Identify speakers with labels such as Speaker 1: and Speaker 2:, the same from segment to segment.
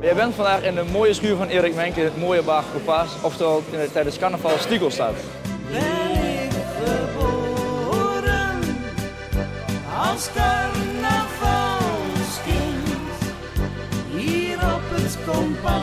Speaker 1: Jij bent vandaag in de mooie schuur van Erik Menke, het mooie Bagekerpaas, oftewel tijdens carnaval Stiekelstad.
Speaker 2: Ben geboren als carnavalskind, hier op het kompas.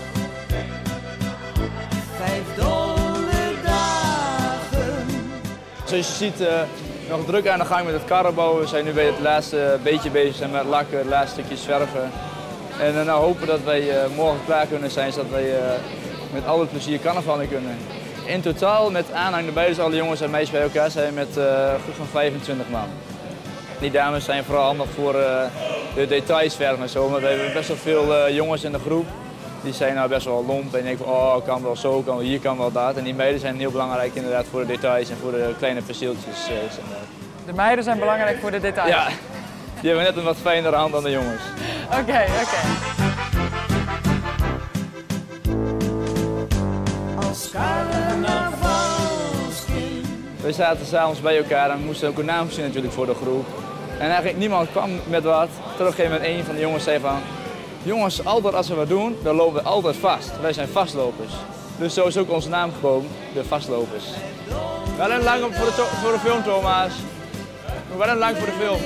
Speaker 2: 5 dolle dagen.
Speaker 1: Zoals je ziet, nog druk aan de gang met het karrenbouwen. We zijn nu bij het laatste beetje bezig met lakken, het laatste stukje zwerven. En nou hopen dat wij morgen klaar kunnen zijn, zodat wij met al het plezier carnaval in kunnen. In totaal met aanhang erbij, dus alle jongens en meisjes bij elkaar zijn met groep van 25 man. Die dames zijn vooral handig voor de details verven en zo, maar we hebben best wel veel jongens in de groep. Die zijn nou best wel lomp en denken van oh, kan wel zo, kan wel hier, kan wel dat. En die meiden zijn heel belangrijk inderdaad voor de details en voor de kleine perceeltjes.
Speaker 3: De meiden zijn belangrijk voor de details?
Speaker 1: Ja, die hebben net een wat fijnere hand dan de jongens.
Speaker 3: Oké.
Speaker 2: Als carnavalskind.
Speaker 1: We zaten s'avonds bij elkaar en we moesten ook een naam verzinnen natuurlijk voor de groep. En eigenlijk niemand kwam met wat. Tot op een gegeven moment een van de jongens zei van... Jongens, altijd als we wat doen, dan lopen we altijd vast. Wij zijn vastlopers. Dus zo is ook onze naam gekomen, de vastlopers. Wel een lang voor de film, Thomas. Wel een lang voor de film.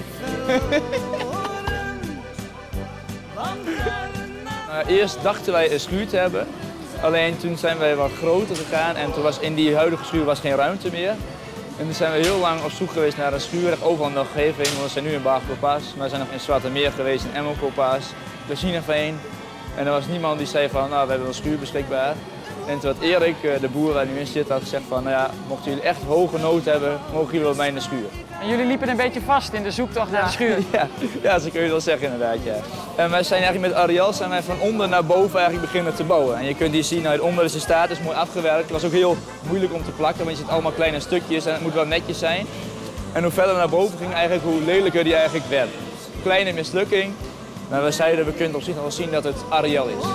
Speaker 1: Eerst dachten wij een schuur te hebben. Alleen toen zijn wij wat groter gegaan en toen was in die huidige schuur was geen ruimte meer. En toen zijn we heel lang op zoek geweest naar een schuur, overal in de omgeving. Want we zijn nu in Bagekerpaas, maar we zijn nog in Zwartemeer geweest, in Emmelkooppaas, Plezineveen. En er was niemand die zei van, nou, we hebben een schuur beschikbaar. En toen had Erik, de boer waar nu in zit, had gezegd van, nou ja, mochten jullie echt hoge nood hebben, mogen jullie bij mij in de schuur.
Speaker 3: En jullie liepen een beetje vast in de zoektocht naar de schuur?
Speaker 1: Ja, zo kun je het wel zeggen inderdaad, ja. En wij zijn eigenlijk met Ariel zijn wij van onder naar boven eigenlijk beginnen te bouwen. En je kunt hier zien, uit onder is de staat, is mooi afgewerkt. Het was ook heel moeilijk om te plakken, want je ziet allemaal kleine stukjes en het moet wel netjes zijn. En hoe verder naar boven ging, eigenlijk hoe lelijker die eigenlijk werd. Kleine mislukking, maar we zeiden, we kunnen op zich wel zien dat het Ariel is.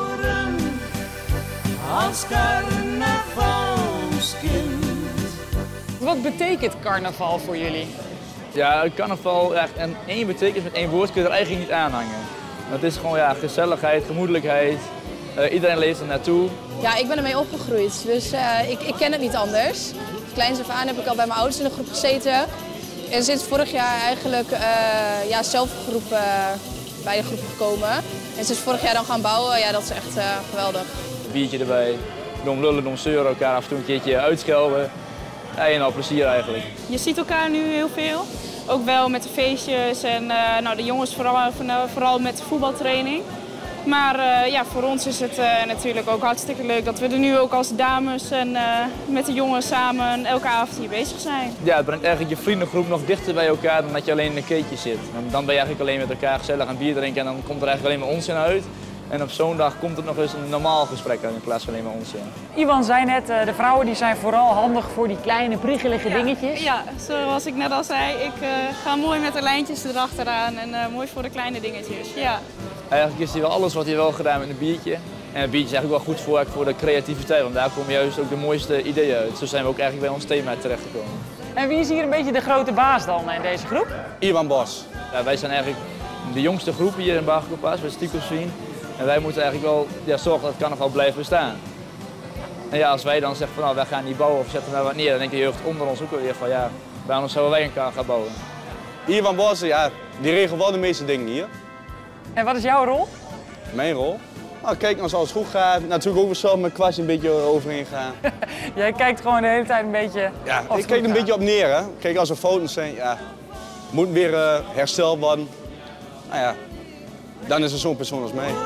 Speaker 2: Als carnavalskind.
Speaker 3: Wat betekent carnaval voor jullie?
Speaker 1: Ja, carnaval, ja, en één betekenis met één woord kun je er eigenlijk niet aan hangen. Het is gewoon ja, gezelligheid, gemoedelijkheid. Iedereen leeft er naartoe.
Speaker 4: Ja, ik ben ermee opgegroeid, dus ik ken het niet anders. Kleins af aan heb ik al bij mijn ouders in de groep gezeten. En sinds vorig jaar eigenlijk zelf bij de groep gekomen. En sinds vorig jaar dan gaan bouwen, ja, dat is echt geweldig.
Speaker 1: Een biertje erbij, dom lullen, dom zeuren, elkaar af en toe een keertje uitschelden. Ja, en al plezier eigenlijk.
Speaker 5: Je ziet elkaar nu heel veel. Ook wel met de feestjes en de jongens vooral met de voetbaltraining. Maar voor ons is het natuurlijk ook hartstikke leuk dat we er nu ook als dames en met de jongens samen elke avond hier bezig zijn.
Speaker 1: Ja, het brengt eigenlijk je vriendengroep nog dichter bij elkaar dan dat je alleen in een keetje zit. Dan ben je eigenlijk alleen met elkaar gezellig aan bier drinken en dan komt er eigenlijk alleen maar onzin uit. En op zo'n dag komt er nog eens een normaal gesprek uit in plaats van alleen maar onzin.
Speaker 3: Iwan zei net, de vrouwen die zijn vooral handig voor die kleine priegelige dingetjes.
Speaker 5: Ja, zoals ik net al zei, ik ga mooi met de lijntjes erachteraan en mooi voor de kleine dingetjes. Ja.
Speaker 1: Eigenlijk is hier wel alles wat hier wel gedaan met een biertje. En het biertje is eigenlijk wel goed voor de creativiteit, want daar komen juist ook de mooiste ideeën uit. Zo zijn we ook eigenlijk bij ons thema terechtgekomen.
Speaker 3: En wie is hier een beetje de grote baas dan in deze groep?
Speaker 6: Iwan Bos.
Speaker 1: Ja, wij zijn eigenlijk de jongste groep hier in Bagekerpaas, bij Stiekelstad. En wij moeten eigenlijk wel zorgen dat het carnaval blijft bestaan. En ja, als wij dan zeggen van nou, wij gaan niet bouwen of zetten daar wat neer, dan denkt de jeugd onder ons ook weer van ja, waarom zouden wij een gaan bouwen?
Speaker 6: Iwan Bos, ja, die regelt wel de meeste dingen hier.
Speaker 3: En wat is jouw rol?
Speaker 6: Mijn rol? Nou, kijk als alles goed gaat. Natuurlijk ook weer zo met kwastje een beetje overheen gaan.
Speaker 3: Jij kijkt gewoon de hele tijd een beetje.
Speaker 6: Ja, ik kijk een beetje op neer. Hè. Kijk, als er foto's zijn, ja, moet weer hersteld worden. Nou ja, dan is er zo'n persoon als mij.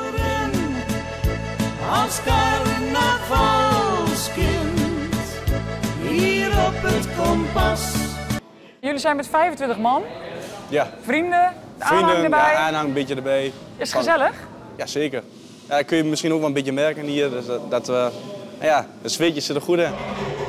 Speaker 2: Als carnavalskind, hier op het kompas.
Speaker 3: Jullie zijn met 25 man.
Speaker 6: Ja.
Speaker 3: Vrienden, de aanhang erbij.
Speaker 6: Ja, aanhang een beetje erbij.
Speaker 3: Is het gezellig?
Speaker 6: Ja, zeker. Ja, dat kun je misschien ook wel een beetje merken hier. Dus de sfeertjes zit er goed in.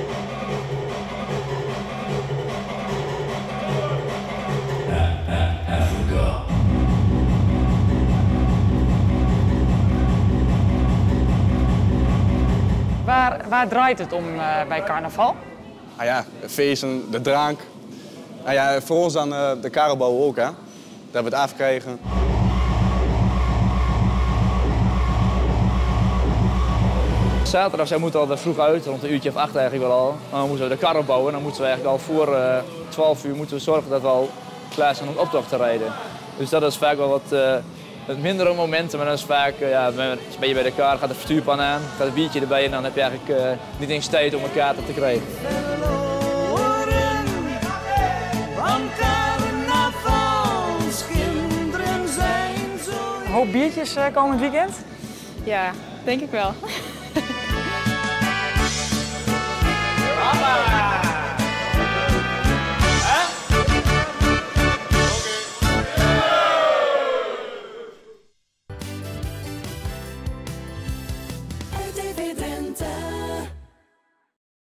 Speaker 3: Waar draait het om bij carnaval?
Speaker 6: Nou ja, de feesten, de drank. Nou ja, voor ons dan de karelbouw ook, hè. Dat we het afkrijgen.
Speaker 1: zaterdag, zij moeten al vroeg uit, rond een uurtje of 8 eigenlijk wel al. Dan moeten we de kar opbouwen. Dan moeten we eigenlijk al voor 12 uur moeten we zorgen dat we al klaar zijn om de optocht te rijden. Dus dat is vaak wel wat mindere momenten, maar dan is vaak, ben je bij de kar, gaat de verstuurpan aan, gaat een biertje erbij en dan heb je eigenlijk niet eens tijd om een kaart te krijgen.
Speaker 2: Want carnavalskinderen zijn zo...
Speaker 3: Een hoop biertjes komend weekend?
Speaker 5: Ja, denk ik wel.